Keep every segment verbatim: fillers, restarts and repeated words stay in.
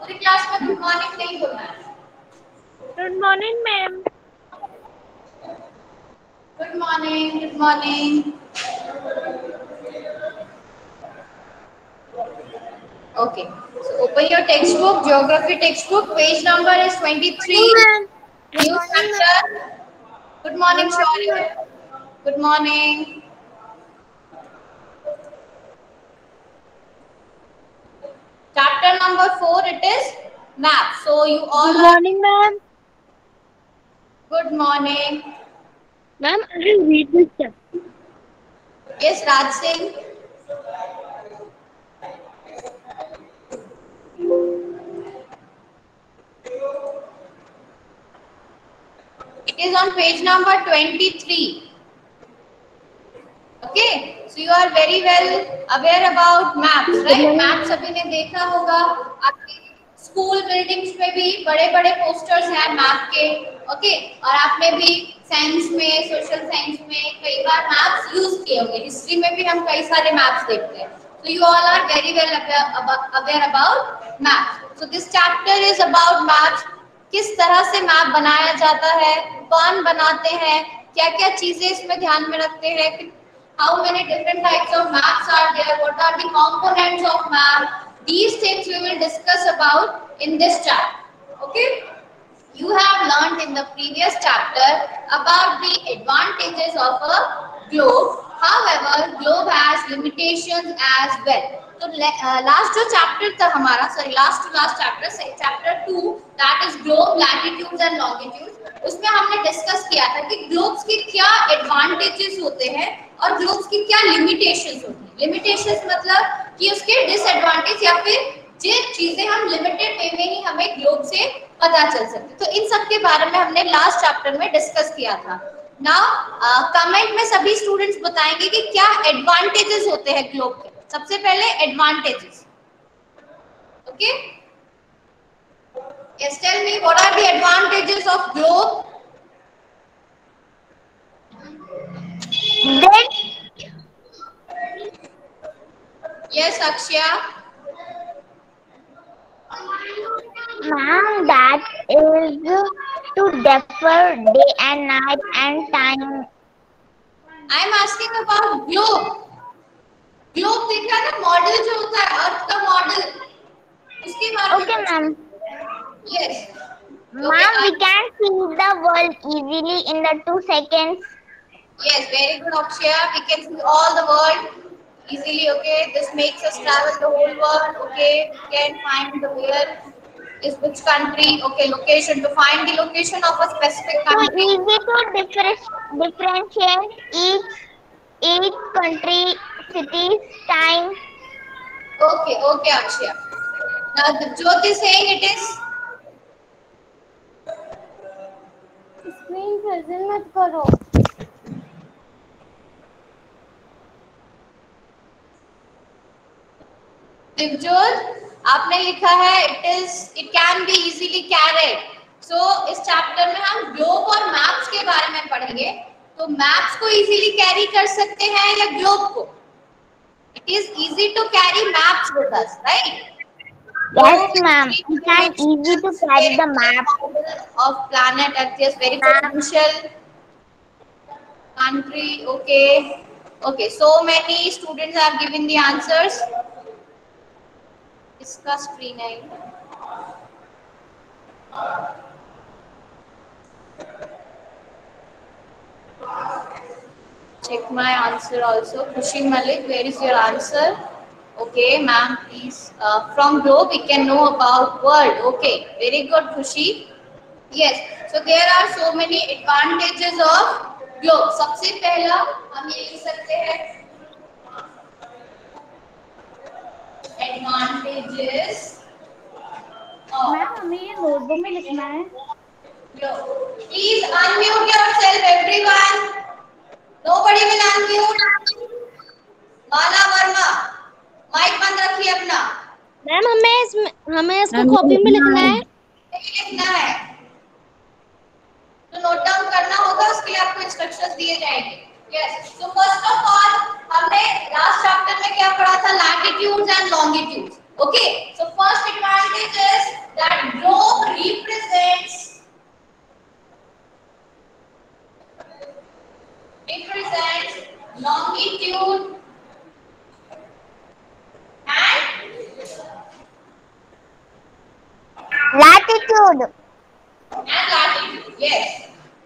पूरी क्लास में good morning नहीं बोलना है। Good morning ma'am. Good morning, good morning. Okay, so open your textbook, geography textbook. Page number is morning twenty-three. Ma'am. Good New morning ma'am. chapter. Good good morning, morning ma'am. Shaurya. Good morning. Chapter number four. It is math. So you good all are. Morning ma'am. Good morning. Ma'am I read this chapter. Yes, Raj Singh. It is on page number twenty-three. Okay, so you are very well aware about maps, good right? Morning Maps सभी ने देखा होगा। आपके school buildings में भी बड़े-बड़े posters हैं map के, ओके? और आपने भी साइंस में, सोशल साइंस में कई बार मैप्स यूज किए होंगे। हिस्ट्री में भी हम कई सारे मैप्स देखते हैं। So you all are very well aware about maps. So this chapter is about maps. किस तरह से मैप बनाया जाता है, कौन बनाते हैं, क्या-क्या चीजें इसमें ध्यान में रखते हैं, how many different types of maps are there, what are the components of map, these things we will discuss about in this chapter. Okay, you have learned in the previous chapter about the advantages of a globe. However, globe has limitations as well. तो last जो chapter था हमारा, sorry last to last chapter chapter two, that is globe latitudes and longitudes, उसमें हमने discuss किया था कि globes के क्या एडवांटेजेस होते हैं और ग्लोब्स की क्या लिमिटेशंस होती हैं। लिमिटेशंस मतलब कि उसके डिसएडवांटेज या फिर जिन चीजें हम लिमिटेड वे में ही हमें ग्लोब से पता चल सकती। तो इन सब के बारे में हमने लास्ट चैप्टर में डिस्कस किया था। नाउ कमेंट में सभी स्टूडेंट्स बताएंगे कि क्या एडवांटेजेस होते हैं ग्लोब के। सबसे पहले advantages, okay? Yes, tell me what are the advantages of globe? Then yes Akshaya. Ma'am that is to differ day and night and time. I am asking about globe. Globe देखा ना, model जो होता है अर्थ का model, उसके बारे में okay पूछ मैम। रही। Yes, okay. Ma'am we can see the world easily in the two seconds. Yes, very good, Akshaya. We can see all the world easily. Okay, this makes us travel the whole world. Okay, we can find the where is which country. Okay, location, to find the location of a specific So country. easy to differ- differentiate each each country, cities, time. Okay, okay, Akshaya. Now the Jyoti is saying it is. Screen freezing मत करो। दिवजोत, आपने लिखा है it is it can be easily carried. So इस chapter में हम globe और maps के बारे में पढ़ेंगे। तो मैप्स को इजीली कैरी कर सकते हैं या ग्लोब को? It is easy to carry maps with us, right? Yes, ma'am. We can easy to carry the map. Of planet Earth, yes, very Map. potential country. Okay, okay, so many students have given the answers. इसका screen है। Check my answer also. Khushi Malik, where is your answer? Okay, ma'am, please. Uh, from globe we can know about world. Okay, very good, Khushi. Yes, so there are so many advantages of globe. सबसे पहला हम ये लिख सकते हैं advantages of ma'am हमें ये notebook में लिखना है। globe. Please unmute yourself, everyone. Nobody will unmute. Mala Verma, mic बंद रखिए अपना। मैम हमें इसमें हमें इसको कॉपी में लिखना है। नहीं लिखना है तो नोट डाउन करना होगा, उसके लिए आपको इंस्ट्रक्शंस दिए जाएंगे। Yes, so first of all हमने लास्ट चैप्टर में क्या पढ़ा था? Latitudes and longitudes. Okay, so first advantage is longitude. And latitude. Yes.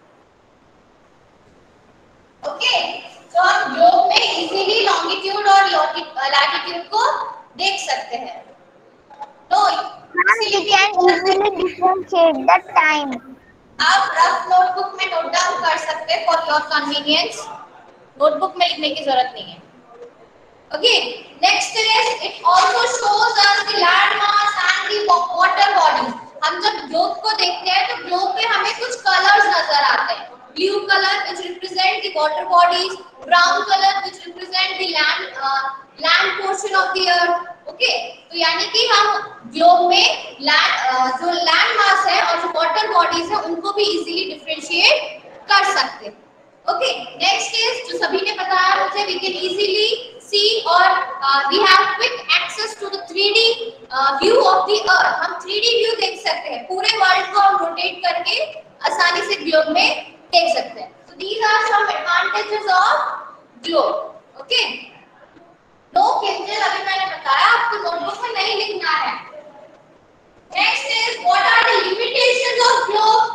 Okay, तो हम ग्लोब में इजीली लॉन्गिट्यूड और लैटिट्यूड को देख सकते हैं। तो Ma'am, we can easily differentiate the time. आप रफ नोटबुक में नोट डाउन कर सकते हैं फॉर योर कन्वीनियंस। नोटबुक में लिखने की जरूरत नहीं है। Okay, next is it also shows us the land mass and the water bodies. हम जब ग्लोब को देखते हैं तो ग्लोब पे हमें कुछ कलर्स नजर आते हैं। Blue colour which represent the water bodies, brown color which represent the land uh, land portion of the earth. Okay, तो यानी कि हम ग्लोब में लैंड जो लैंड मास है और जो वाटर बॉडीज है उनको भी इजीली डिफरेंशिएट कर सकते हैं। ओके, नेक्स्ट इज जो सभी ने बताया मुझे, वी कैन इजीली सी और we have quick access to the three D view of the earth. हम थ्री डी व्यू देख सकते हैं, पूरे वर्ल्ड को हम रोटेट करके आसानी से ग्लोब में देख सकते हैं। So these are some advantages of globe. Okay, no Kinjal अभी मैंने बताया आपको नोटबुक में नहीं लिखना है। Next is what are the limitations of globe.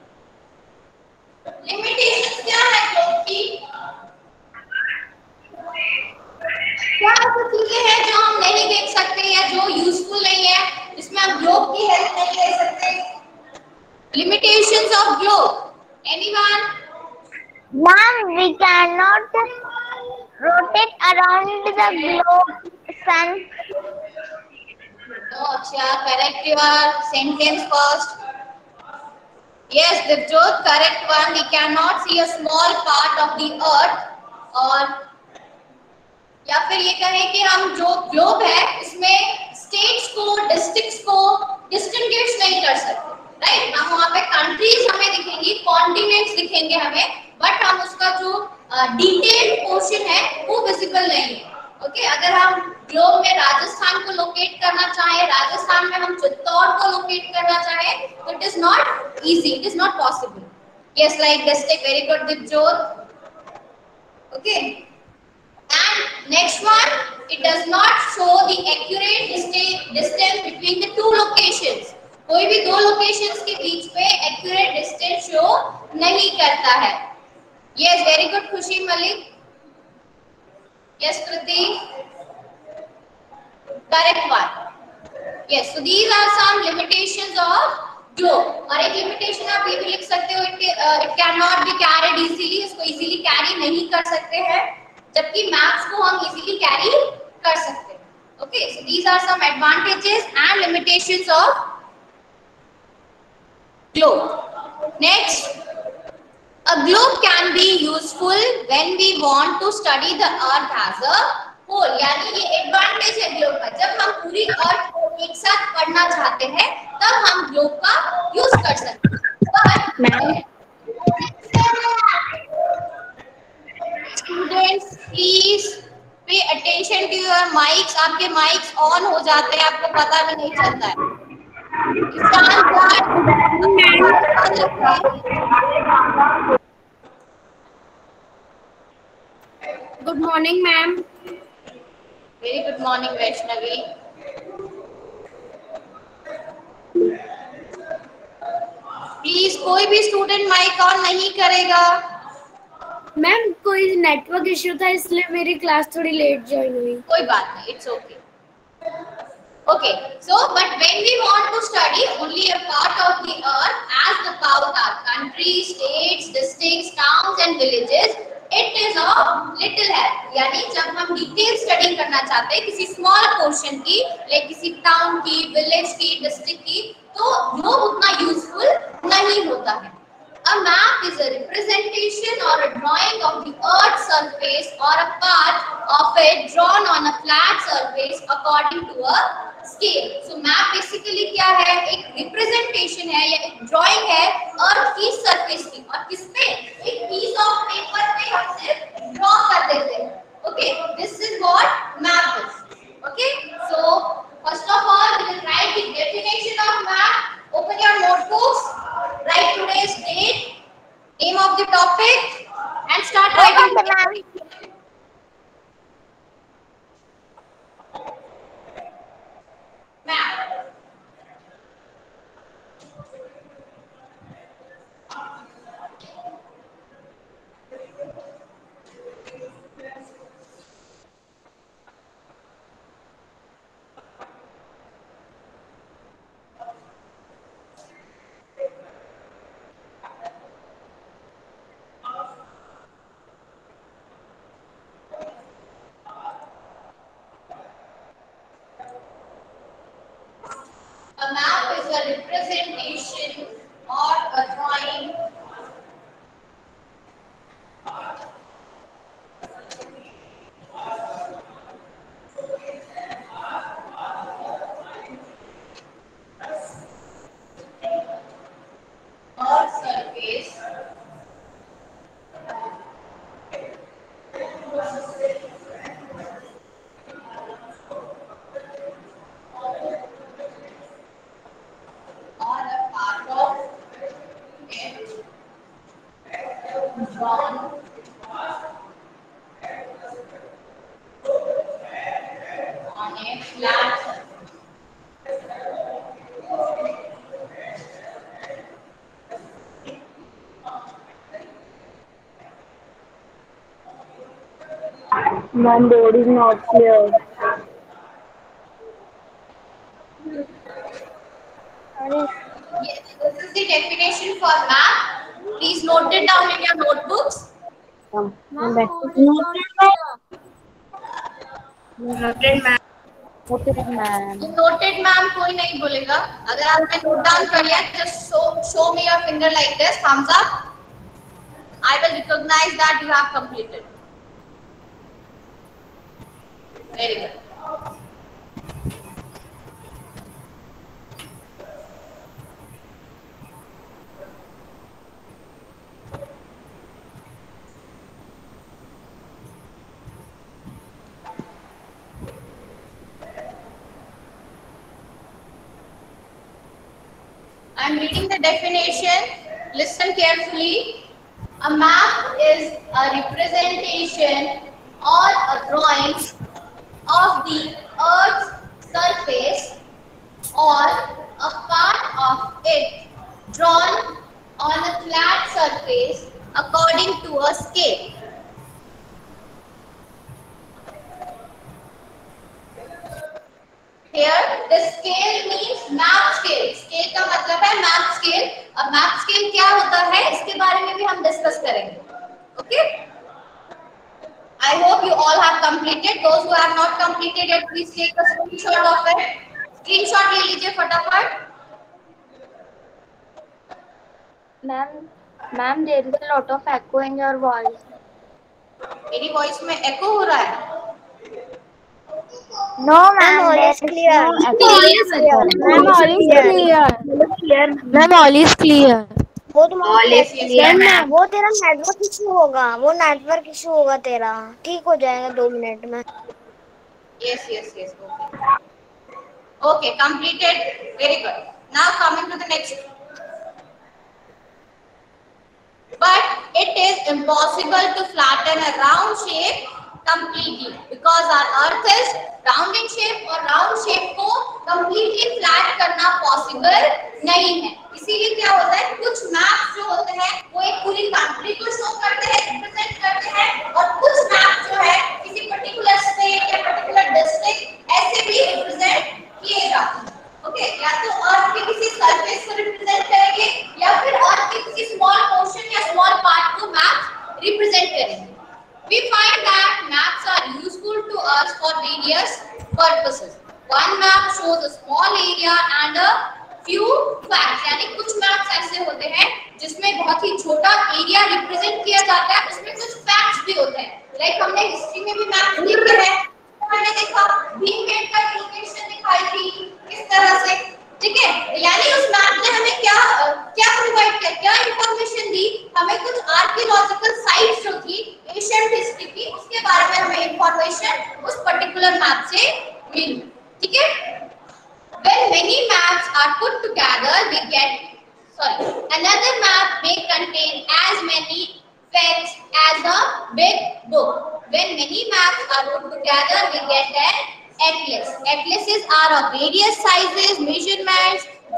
Limitations क्या है ग्लोब की? क्या ऐसी चीजें हैं जो हम नहीं देख सकते या जो यूजफुल नहीं है, जिसमें हम ग्लोब की हेल्प नहीं ले सकते? Limitations of globe, anyone? Ma'am, we cannot rotate around the globe sun. No, अच्छा, correct your sentence first. Yes, Divjot, correct one. We cannot see a small part of the earth. और या फिर ये कहें कि हम जो ग्लोब है इसमें स्टेट्स को, डिस्ट्रिक्ट्स को डिस्टिंग्विश नहीं कर सकते, राइट? हम वहाँ पे कंट्रीज हमें दिखेंगी, कॉन्टिनेंट्स दिखेंगे हमें, बट हम उसका जो डिटेल्ड पोर्शन है वो विजिबल नहीं है। Okay okay? अगर हम ग्लोब में राजस्थान को लोकेट करना चाहें, राजस्थान में हम चित्तौड़ को लोकेट करना चाहें, तो it is not easy, it is not possible. Yes, like district, very good Divjot. Okay, and next one, it does not show the accurate distance distance between the two locations. कोई भी दो लोकेशंस के बीच पे accurate distance show नहीं करता है। Yes, very good खुशी Malik. Yes, Kriti, correct one. Yes, so these are some limitations of globe. और एक limitation आप ये भी लिख सकते हो, it, uh, it cannot be carried easily, इसको easily carry नहीं कर सकते हैं, जबकि मैप्स को हम इजीली कैरी कर सकते हैं। Okay, so these are some advantages and limitations of globe. Next, a globe can be useful when we want to study the earth as a whole. यानी ये एडवांटेज है ग्लोब का, जब हम पूरी अर्थ को एक साथ पढ़ना चाहते हैं तब हम ग्लोब का यूज कर सकते हैं। Students please pay attention to your mics. आपके माइक्स ऑन हो जाते हैं, आपको पता भी नहीं चलता है। Good morning ma'am. Very good morning Vaishnavi. Please कोई भी स्टूडेंट माइक ऑन नहीं करेगा। मैम कोई नेटवर्क इश्यू था इसलिए मेरी क्लास थोड़ी लेट ज्वाइन हुई। कोई बात नहीं, it's okay. Okay, so but when we want to study only a part of the earth as the part are countries, states, districts, towns and villages, it is of little help. यानी जब हम detail study करना चाहते हैं किसी small portion की, like किसी town की, विलेज की, डिस्ट्रिक्ट की, तो वो उतना यूजफुल नहीं होता है। A map is a representation or a drawing of the earth's surface or a part of it drawn on a flat surface according to a scale. So map basically क्या है? एक representation है या एक drawing है अर्थ की surface की, और किस पे? एक piece of paper पे हम सिर्फ draw कर देते हैं। Okay, this is what map is. Okay, so first of all we will write the definition of map. Open your notebooks, write today's date, name of the topic and start writing. Map. A map is a representation or a drawing or surface or a part of it drawn on a flat surface. My board is not clear. Yes, this is the definition for map. Please note it down in your notebooks. Ma'am, board is not clear. Noted, ma'am. Noted, ma'am. Noted ma'am कोई नहीं बोलेगा. अगर आपने note down कर लिया, just show show me your finger like this, thumbs up. I will recognize that you have completed. Very good. I am reading the definition. Listen carefully. A map is a representation or a drawing of the Earth's surface or a part of it drawn on a flat surface according to a scale. Here, the scale means map scale. Scale का मतलब है map scale. अब map scale क्या होता है, इसके बारे में भी हम डिस्कस करेंगे. Okay? I hope you all have completed. Those who have not completed it, please take a screenshot of it. Screenshot ले लीजिए फटाफट. Ma'am, ma'am, there is a lot of echo in your voice. मेरी voice में echo हो रहा है. No, ma'am, all is clear. Ma'am, all is clear. Ma'am, all is clear. वो तुम्हारा Yes, yes, yes, मैम, वो तेरा नेटवर्क इशू होगा, वो नेटवर्क इशू होगा तेरा, ठीक हो जाएगा दो मिनट में. Yes, yes, yes. Okay. Okay, completed. Very good. Now coming to the next. But it is impossible to flatten a round shape completely because our earth is round in shape और round shape को completely flat करना possible नहीं है. इसीलिए क्या होता है, कुछ मैप्स जो होते हैं वो एक पूरी कंट्री को शो करते हैं, रिप्रेजेंट करते हैं, और कुछ मैप जो है किसी पर्टिकुलर स्टेट या पर्टिकुलर डिस्ट्रिक्ट ऐसे भी रिप्रेजेंट किए जाते हैं. ओके, या तो अर्थ के किसी सरफेस को रिप्रेजेंट करेंगे या फिर अर्थ के किसी स्मॉल पोर्शन या स्मॉल पार्ट को मैप रिप्रेजेंट करेंगे. We find that maps are useful to us for various purposes. One map shows a small area and a few facts. यानी कुछ maps ऐसे होते हैं जिसमें बहुत ही छोटा एरिया रिप्रेजेंट किया जाता है, उसमें कुछ फैक्ट्स भी होते हैं. लाइक हमने हिस्ट्री में भी मैप देखे हैं, हमने देखा भीमबेटका की लोकेशन दिखाई थी किस तरह से. ठीक है, यानी उस मैप ने हमें क्या क्या प्रोवाइड किया, क्या इंफॉर्मेशन दी, हमें कुछ आर्कियोलॉजिकल साइट्स जो थी एशियंट हिस्ट्री की, उसके बारे में हमें इंफॉर्मेशन उस पर्टिकुलर मैप से मिली. ठीक है. When many maps are put together, we get sorry another map may contain as many facts as a big book. When many maps are put together, we get an atlas. Atlases are of various sizes, measurements,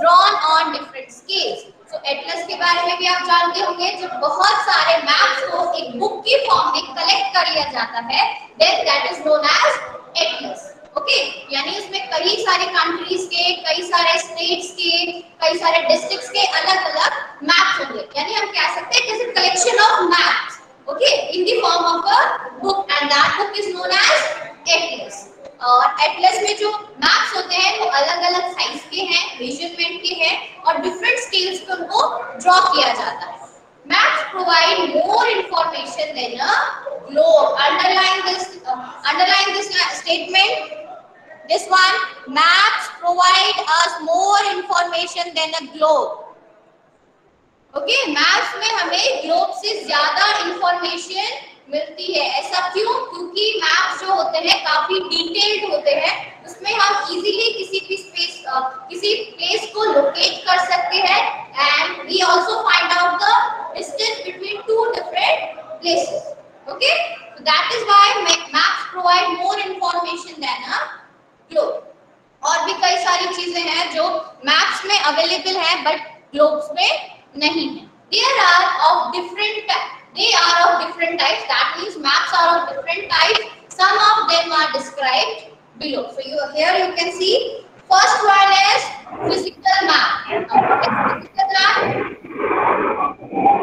drawn on different scales. So atlas के बारे में भी आप जानते होंगे, जब बहुत सारे मैप्स को एक बुक की फॉर्म में कलेक्ट कर लिया जाता है, then that is known as atlas. Okay, यानी उसमें कई सारे कंट्रीज के, कई सारे स्टेट्स के, कई सारे डिस्ट्रिक्ट्स के अलग-अलग मैप्स होंगे. यानी हम कह सकते हैं it is a collection of maps, okay, in the form of a book, and that book is known as atlas. और एटलस में जो मैप्स होते हैं वो अलग-अलग साइज के हैं, मेजरमेंट के हैं और डिफरेंट स्केल्स पे उनको ड्रॉ किया जाता है. Maps provide more information than a globe. Underline this. Uh, underline this statement. This one. Maps provide us more information than a globe. Okay, maps में हमें ग्लोब से ज्यादा इंफॉर्मेशन मिलती है. ऐसा क्यों? क्योंकि मैप्स जो होते हैं काफी डिटेल्ड होते हैं. उसमें हम इजीली किसी भी स्पेस uh, किसी प्लेस को लोकेट कर सकते हैं, and we also find out the distance between two different places. Okay, so that is why maps provide more information than a globe. और भी कई सारी चीजें हैं जो मैप्स में अवेलेबल है बट ग्लोब्स में नहीं है. There are of different they are of different types. That means maps are of different types. Some of them are described below. So you here you can see first one is physical map. Physical map.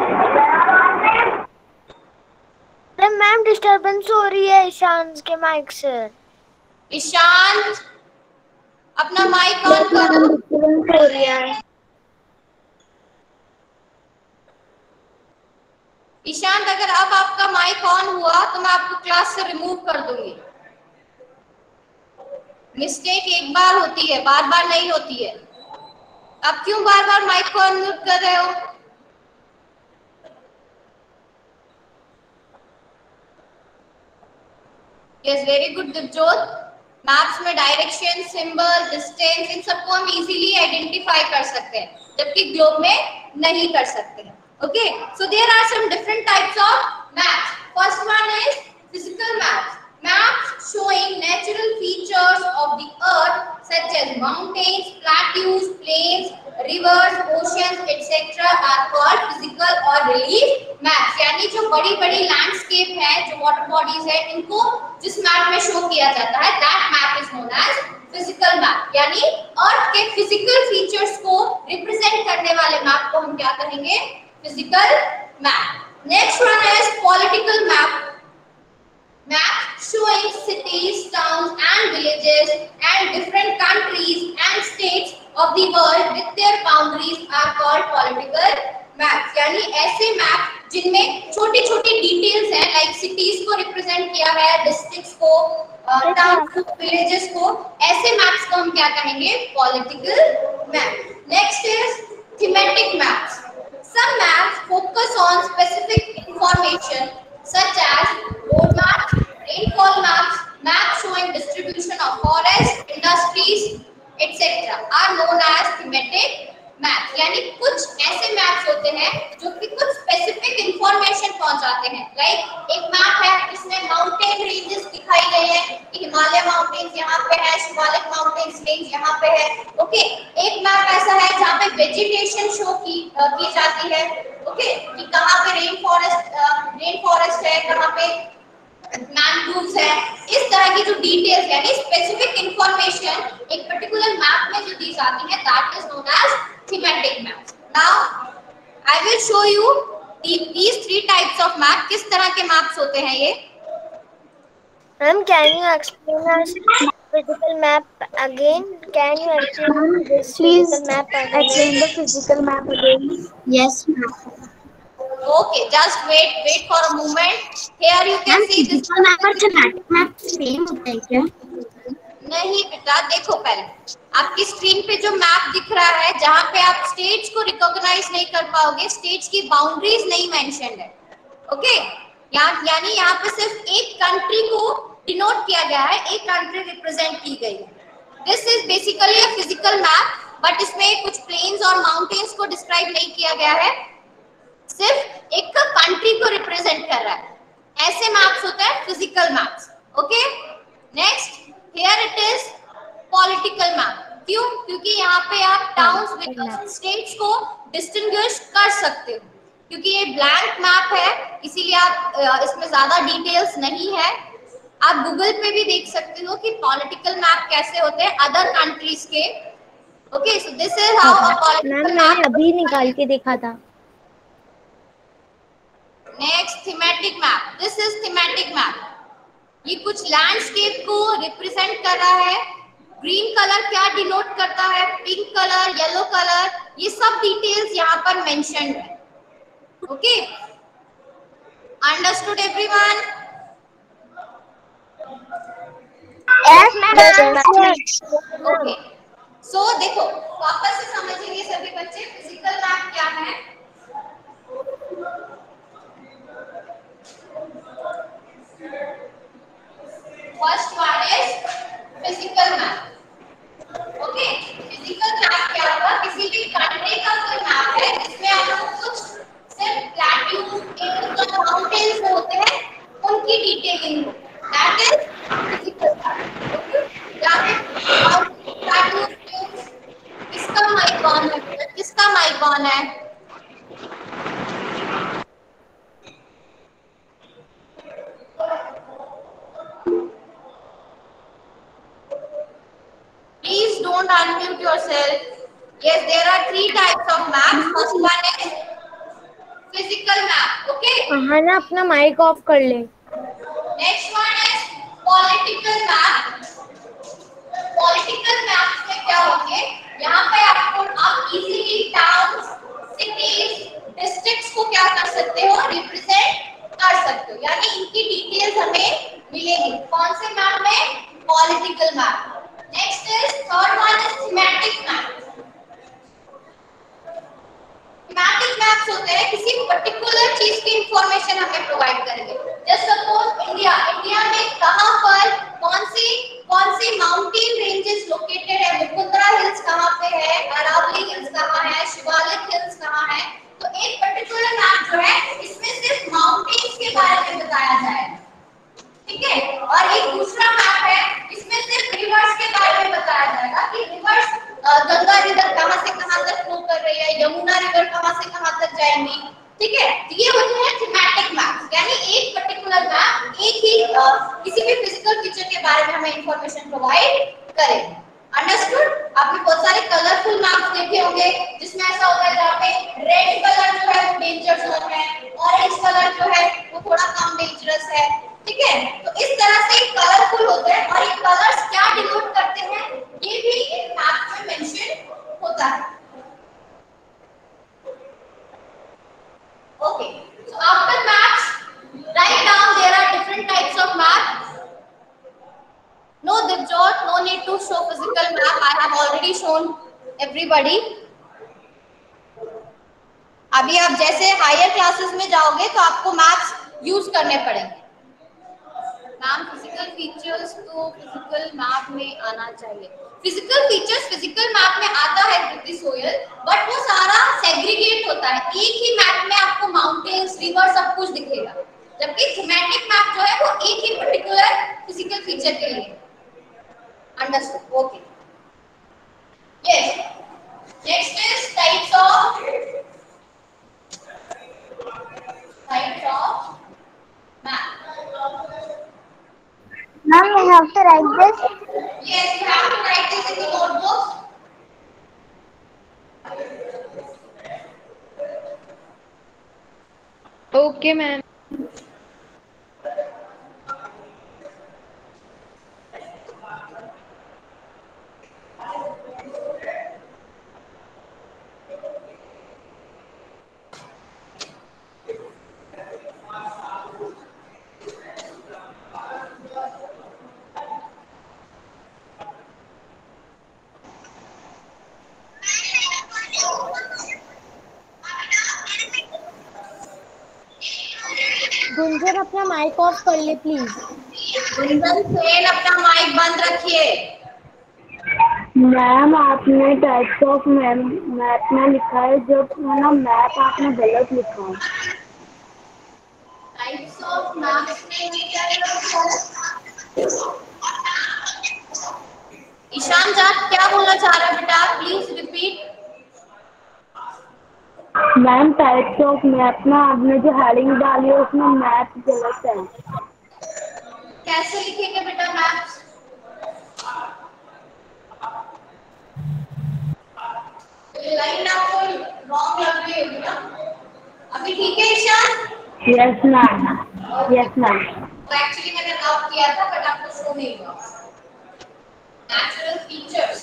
अरे ma'am disturbance हो रही है ईशांत के mic से. ईशांत अपना mic on करो. हो रही है. ईशांत, अगर अब आपका माइक ऑन हुआ तो मैं आपको क्लास से रिमूव कर दूंगी. मिस्टेक एक बार होती है, बार बार नहीं होती है. अब क्यों बार बार माइक को अनम्यूट कर रहे हो? Yes, very good Divyajyot. Maps में डायरेक्शन, सिंबल, डिस्टेंस, इन सबको हम इजीली आइडेंटिफाई कर सकते हैं, जबकि ग्लोब में नहीं कर सकते हैं. Okay, so there are some different types of maps. First one is physical maps. Maps showing natural features of the earth such as mountains, plateaus, plains, rivers, oceans, et cetera are called physical or relief maps. यानी जो बड़ी-बड़ी landscape है, जो water bodies है, इनको जिस map में show किया जाता है, that map is known as physical map. यानी अर्थ के फिजिकल फीचर्स को रिप्रेजेंट करने वाले मैप को हम क्या कहेंगे? Physical map. Next one is political map. Map showing cities, towns and villages and different countries and states of the world with their boundaries are called political maps. यानी ऐसे map जिनमें छोटी-छोटी डिटेल्स हैं, like cities को represent किया है, districts को, towns को, विलेजेस को, ऐसे मैप्स को हम क्या कहेंगे? Political map. Next is thematic maps. Some maps focus on specific information such as road maps, rainfall maps, maps showing distribution of forests, industries, et cetera are known as thematic maps. यानी कुछ ऐसे maps होते हैं जो कि कुछ specific information पहुंचाते हैं. लाइक like, एक मैप है जिसमें माउंटेन रेंजेस दिखाई गए हैं कि हिमालय माउंटेन्स यहाँ पे है, शिवालिक माउंटेन्स रेंज यहाँ पे है. ओके, एक मैप ऐसा है जहाँ पे वेजिटेशन शो की uh, की जाती है. ओके, कि कहाँ पे रेन फॉरेस्ट रेन फॉरेस्ट है, कहाँ पे मैंग्रोव्स है. इस तरह की जो डिटेल्स यानी स्पेसिफिक इंफॉर्मेशन एक पर्टिकुलर मैप में जो दी जाती है, that is known as thematic maps. Now I will show you the, these three types of map. किस तरह के मैप्स होते हैं ये? Ma'am, can you explain us physical map again? Can you explain this Please physical map again? explain the physical map again. Yes, ma'am. Okay, just wait, wait for a moment. Here you can see this. Physical map और thematic map same होता है क्या? नहीं बेटा, देखो पहले आपकी screen पे जो मैप दिख रहा है, जहाँ पे आप स्टेट्स को रिकॉग्नाइज नहीं कर पाओगे, स्टेट्स की बाउंड्रीज नहीं मेंशन्ड है. ओके, यहाँ यानी यहाँ पे सिर्फ एक कंट्री को डिनोट किया गया है, एक कंट्री रिप्रेजेंट की गई है. This is basically a physical map, but इसमें कुछ प्लेन्स और माउंटेन्स को डिस्क्राइब नहीं किया गया है, सिर्फ एक कंट्री को रिप्रेजेंट कर रहा है. ऐसे मैप्स होते हैं physical maps. Okay, next here it is political map. क्यों? क्योंकि यहाँ पे आप टाउन्स विलेज स्टेट्स को डिस्टिंग्विश कर सकते हो। क्योंकि ये ब्लैंक मैप है इसीलिए आप इसमें ज्यादा डिटेल्स नहीं है। आप गूगल पे भी देख सकते हो कि पॉलिटिकल मैप कैसे होते हैं अदर कंट्रीज के। Okay, so this is how a political map. मैंने अभी निकाल के देखा था। Next thematic map. This is thematic map. ये कुछ लैंडस्केप को रिप्रेजेंट कर रहा है। ग्रीन कलर क्या डिनोट करता है, पिंक कलर, येलो कलर, ये सब डिटेल्स यहाँ पर मेंशन्ड है। Okay, understood everyone? Okay, so देखो वापस से समझेंगे सभी बच्चे फिजिकल मैप क्या है। First one is physical map. Okay, physical map क्या होगा? किसी भी कंट्री का कोई मैप है जिसमें आप लोग कुछ सिर्फ प्लैट्यूज, माउंटेन्स होते हैं उनकी डिटेलिंग हो, that is physical map. Okay, या प्लैट्यूज किसका माइक ऑन है? किसका माइक ऑन है? Please don't unmute yourself. Yes, there are three types of maps. First one is physical map. Okay. हाँ ना, अपना माइक ऑफ कर ले। Next one is political map. Political maps में क्या होंगे? यहाँ पे आपको आप easily towns, cities, districts को क्या कर सकते हो? Represent कर सकते हो। यानी इनकी details हमें मिलेगी। कौन से मैप में? Political map. Next is third one is thematic map. Thematic maps होते हैं किसी पर्टिकुलर चीज की इंफॉर्मेशन हमें प्रोवाइड करेंगे। जस्ट सपोज इंडिया, इंडिया में कहां पर कौन सी कौन सी माउंटेन रेंजेस लोकेटेड है, मुकुंदरा हिल्स कहां पे है, अरावली हिल्स कहां है, शिवालिक हिल्स कहां है। तो एक पर्टिकुलर मैप जो है इसमें सिर्फ माउंटेन्स के बारे में बताया जाएगा, ठीक है। और एक दूसरा मैप है इसमें सिर्फ रिवर्स के बारे में बताया जाएगा कि रिवर्स गंगा रिवर कहां से कहां तक फ्लो कर रही है, यमुना रिवर कहां से कहां तक जाएंगी, ठीक है। तो ये होते हैं थीमेटिक मैप, यानी एक पर्टिकुलर मैप एक ही किसी भी फिजिकल फीचर के बारे में हमें इंफॉर्मेशन प्रोवाइड करेगा। अंडरस्टूड? आपने बहुत सारे कलरफुल मैप्स देखे होंगे जिसमें ऐसा होता है जहाँ पे रेड कलर जो है वो डेंजर जोन है, ऑरेंज कलर जो है वो थोड़ा कम डेंजरस है, ठीक है। तो इस तरह से कलरफुल होते हैं और ये कलर्स क्या डिनोट करते हैं ये भी एक मैप में मेंशन होता है। Okay, so after maps write down there are different types of map. No Dipjot, no need to show physical map. I have already shown everybody. अभी आप जैसे हायर क्लासेस में जाओगे तो आपको मैप्स यूज करने पड़ेंगे। मैम फिजिकल फीचर्स तो फिजिकल मैप में आना चाहिए। फिजिकल फीचर्स फिजिकल मैप में आता है कृति सोयल, बट वो सारा सेग्रीगेट होता है। एक ही मैप में आपको माउंटेन्स, रिवर सब कुछ दिखेगा, जबकि थीमेटिक मैप जो है वो एक ही पर्टिकुलर फिजिकल फीचर के लिए। Understood? Okay, yes. Next is types of types of map. Ma'am, we have to write this. Yes, you have to write this in the notebook. Okay, ma'am. Gunjan अपना mic of कर ले please. Gunjan Sen अपना mic बंद रखिए। Ma'am आपने types of map में लिखा है, जब ना मैप आपने गलत लिखा है। टाइप्स ऑफ मैप्स में क्या लिखा है? ईशान जाट क्या बोलना चाह रहा है बेटा, please repeat. Ma'am types of map में आपने जो हेडिंग डाली है उसमें मैप गलत है। कैसे लिखेंगे बेटा मैप्स? लाइन आपको रॉन्ग लग रही होगी ना? अभी ठीक है Ishan? Yes ma'am, yes ma'am. तो एक्चुअली मैंने लॉक किया था बट आपको शो नहीं हुआ। नेचुरल फीचर्स,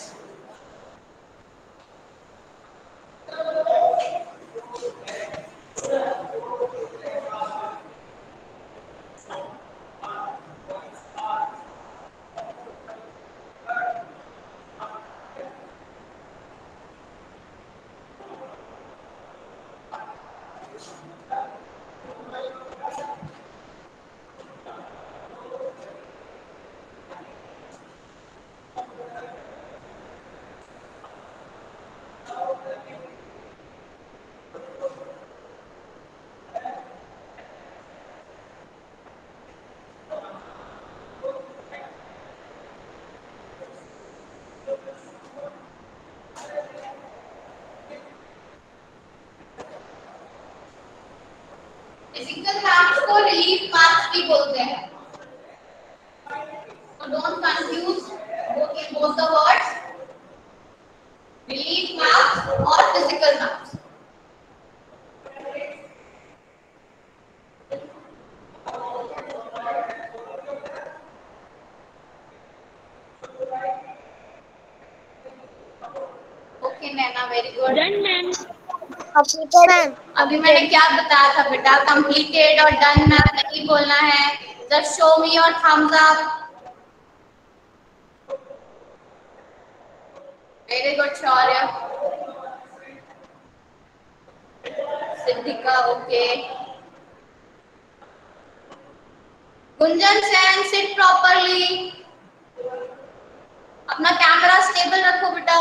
फिजिकल मैप्स को रिलीफ मैप्स भी बोलते हैं। So don't confuse both both the words, relief maps or physical maps. Okay Naina, very good. Done ma'am. Completed ma'am. अभी मैंने क्या बताया था बेटा, completed और done मैप नहीं बोलना है। Just show me your thumbs up. Very good Shaurya. Siddhika okay. Gunjan Sen sit properly. अपना कैमरा स्टेबल रखो बेटा।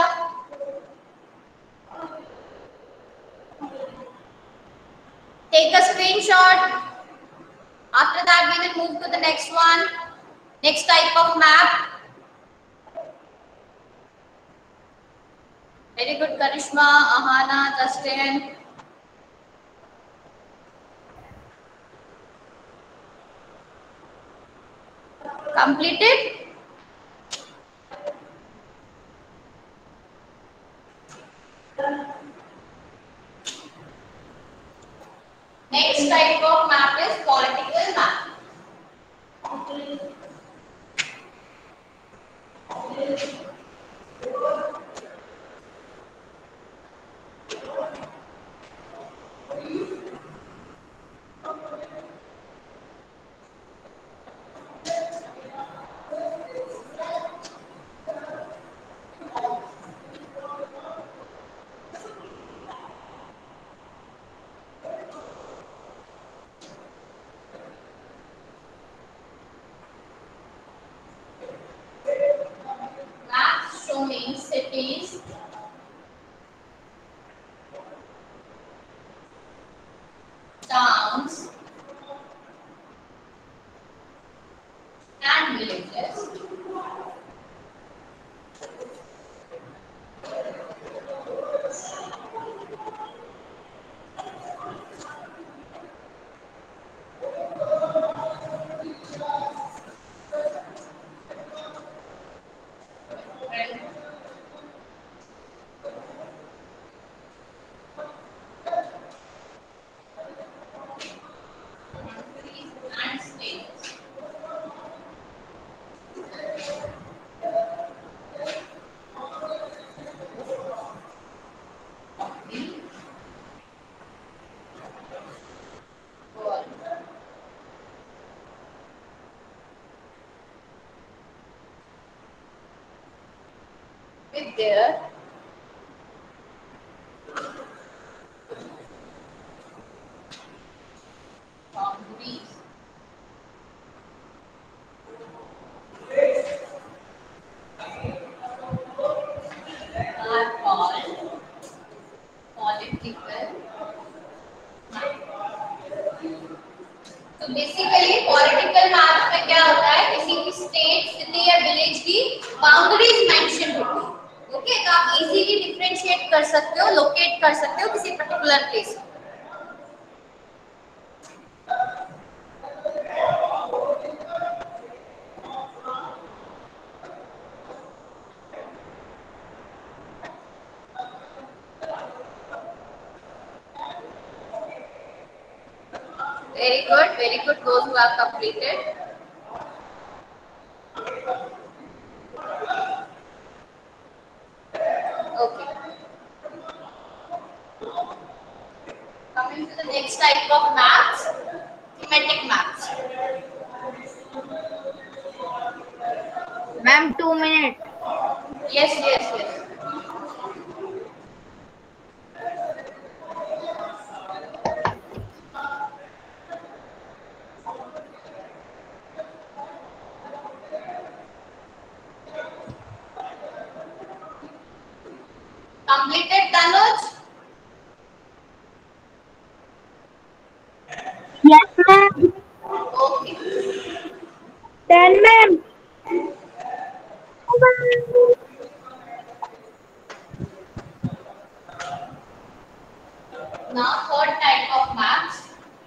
Take a screenshot. After that we will move to the next one. Next type of map. Very good Karishma, Ahana, Justin. Completed? Next type of map is political map. Maps showing cities, towns, and villages. And states. World. With their boundaries. Are called political. तो basically political map में क्या होता है, किसी की state, city या village की boundaries mention होती है। ओके, तो आप इजीली डिफरेंशिएट कर सकते हो, लोकेट कर सकते हो किसी पर्टिकुलर प्लेस में। Very good, very good. Those who have completed. Okay. Coming to the next type of maps, thematic maps. Ma'am, two minutes. Yes, yes, yes. Completed, Tanuj? Yes, ma'am. Okay. Ten, ma'am. Now third type of maps.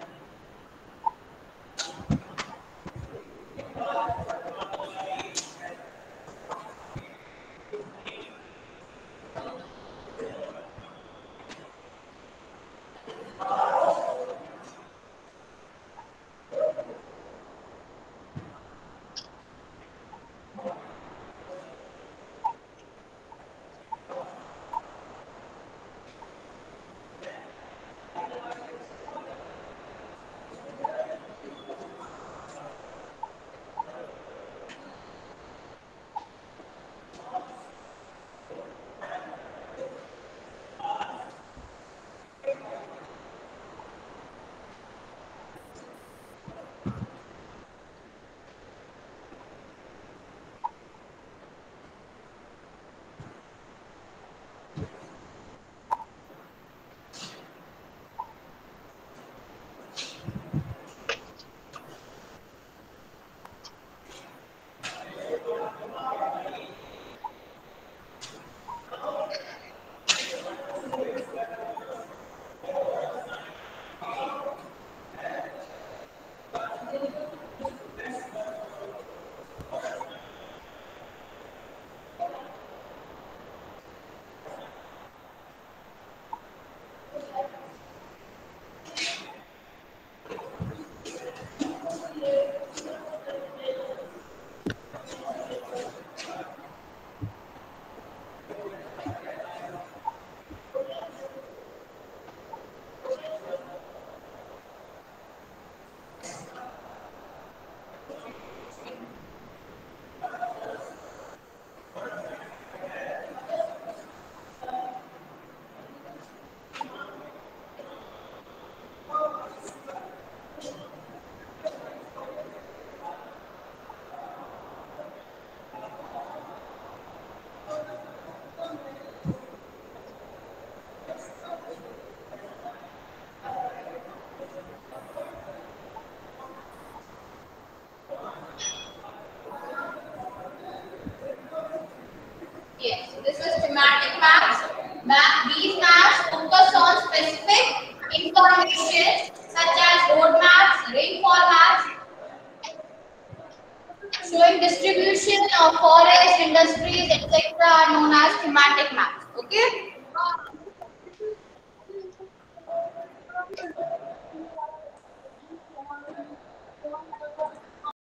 Yes, so this is thematic maps. Map, these maps focus on specific information such as road maps, rainfall maps, showing distribution of forest, industries, et cetera are known as thematic maps. Okay.